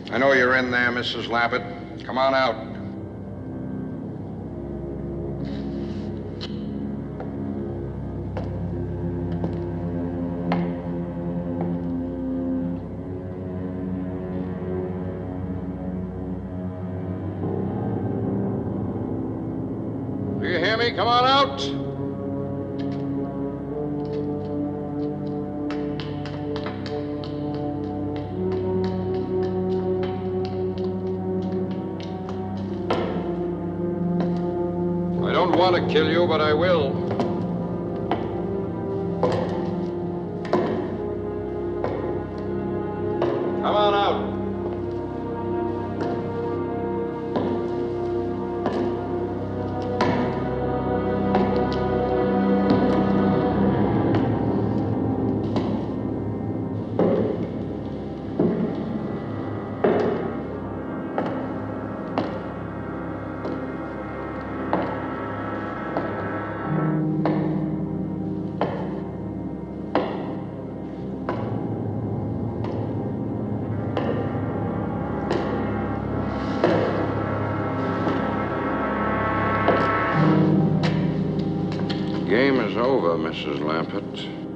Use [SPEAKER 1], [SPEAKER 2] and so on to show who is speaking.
[SPEAKER 1] I know you're in there, Mrs. Lampert. Come on out. Do you hear me? Come on out. I don't want to kill you, but I will. Come on out. Game is over, Mrs. Lampert.